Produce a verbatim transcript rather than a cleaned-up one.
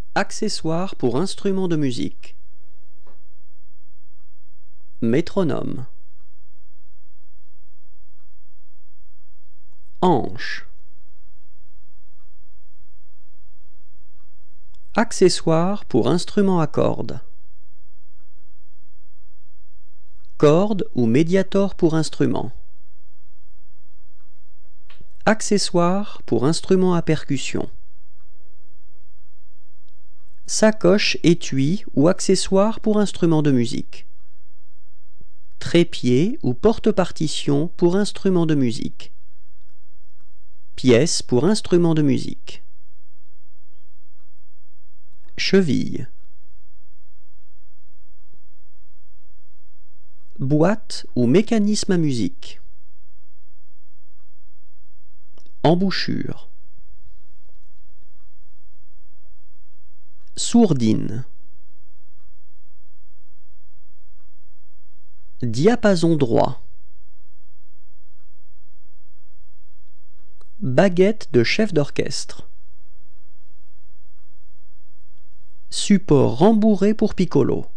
Accessoires pour instruments de musique. Métronome. Hanche. Accessoires pour instruments à cordes. Corde ou médiator pour instrument. Accessoires pour instruments à percussion. Sacoche, étui ou accessoires pour instruments de musique. Trépied ou porte-partition pour instruments de musique. Pièces pour instruments de musique. Cheville. Boîte ou mécanisme à musique. Embouchure. Sourdine. Diapason droit. Baguette de chef d'orchestre. Support rembourré pour piccolo.